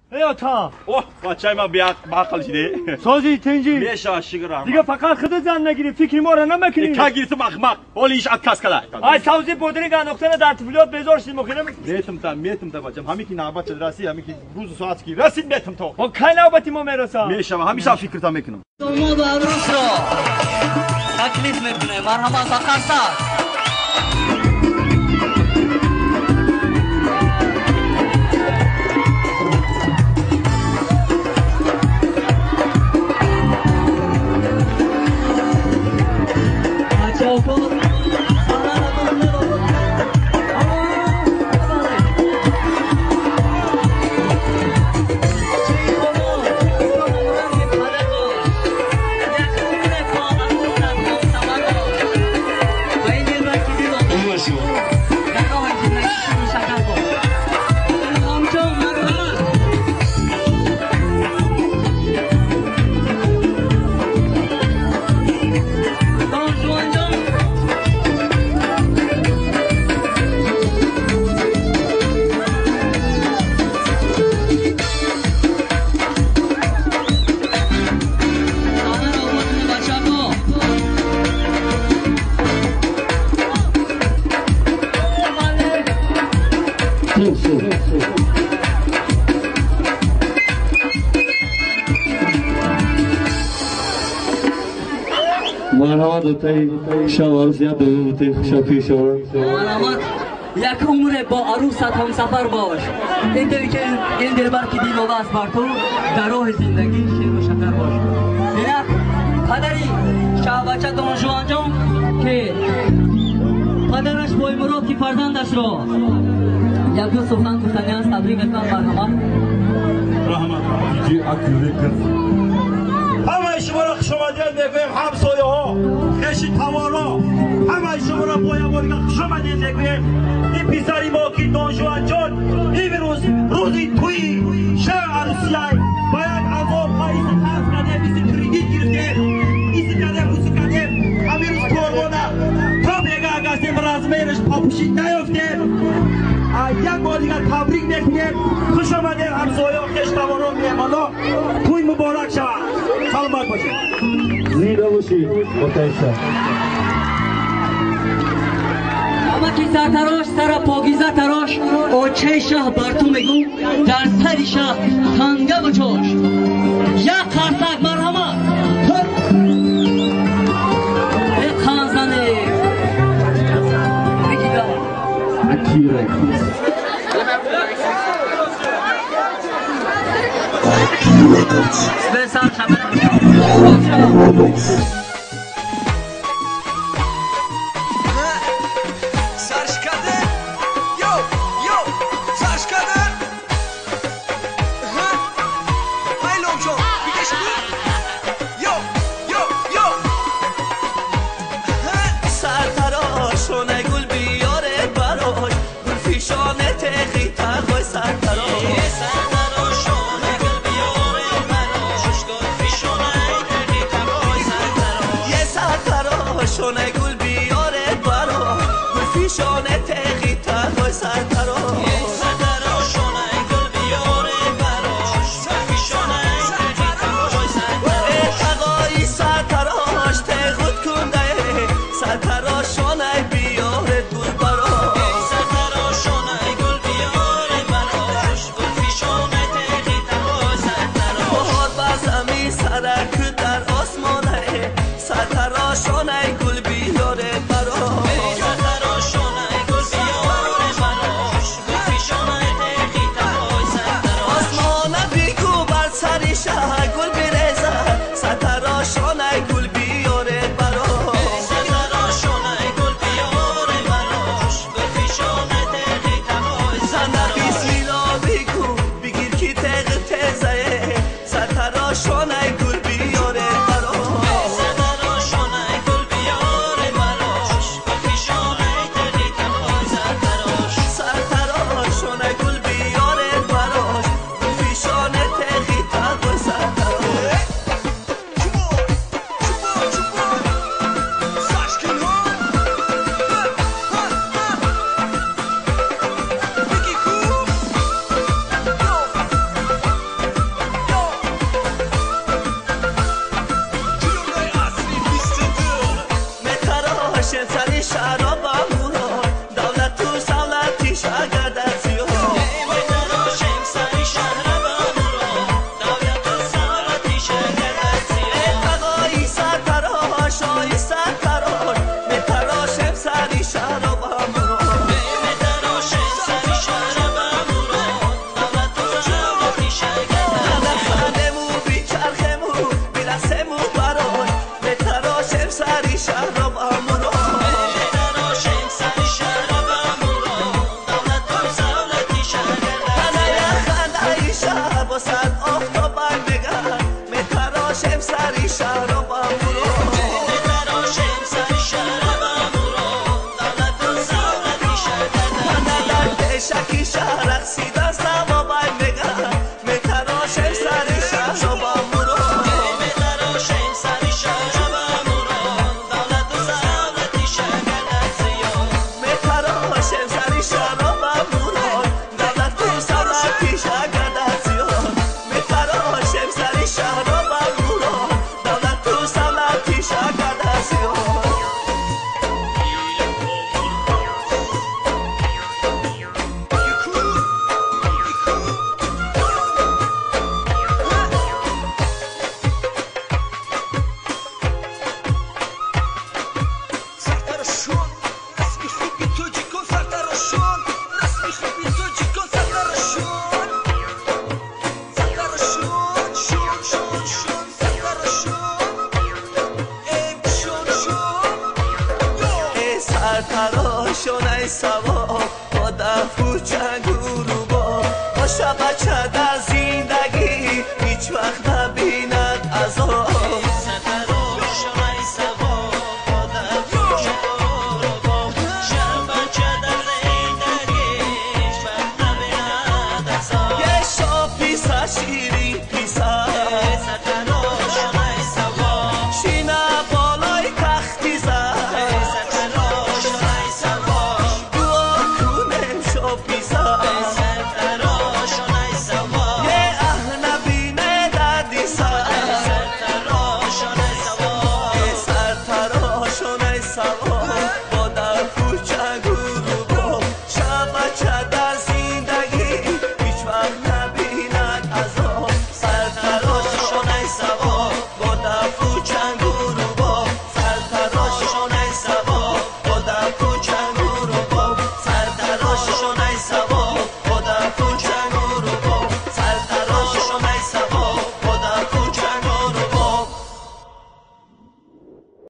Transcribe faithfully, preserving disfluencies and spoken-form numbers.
ای تا اوه بچه ما بیا باقل شده سازی تنجی میشه شکرم دیگه فقط خودت زن نگیری فکری ما را نمیکنی که گیری تو مخمق اولیش اتکاس کلا ای سازی پودری که نقطه در طفلیات بذارشید مخیرم میتم تا میتم تا بچم همین کی نوبت رسی همین کی روز ساعت کی رسید میتم تو با کی نوبتی ما میرسم میشه همیشه فکر تا میکنم دومو عروس رو تکلیف میکنه مرحمت آخر ساعت مرحمت دوتای شوار زیاد دوتای شفی شوار مرحمت یک عمر با عروست هم سفر باش این دل که این دلبر که دیل است بر تو در راه زندگی شیر و شکر باش یک پدری شاه بچه دون جوان جان که پدرش بای مراد که فرزندش را یک دو سخن گفتنی است تبریک میکنم مرحمت رحمت دیجی اکیوری کرد همه شما را خوش آمدید میگویم همسایه ها خیشی توانا همه شما را باید باید خوش آمدید میگویم این پیسری ما که دان جوان جان این روز روزی توی شهر عروسیای باید عذاب خواهیست خرف کردیم ایسی کریدیت گرفتیم ایسی کردیم روزی کردیم همین روز قربانه تا بیگه اگستیم رزمیرش پاپوشید نیفتیم یک بار دیگر تبریک میکنیم خوش آمدید همسایه ها خیش توانا میمانا توی مبارک شود سلامت باشید زیده باشید متشکرم اما که سر تراش سر پاگیزه تراش آچه شه بر تو میگو در سر شه تنگه بچاش یک قرصک مرحمت ای خانزنه بگیده اکیره بسر شبه سرتراشون ای سوا با دفو جنگو رو با با شبه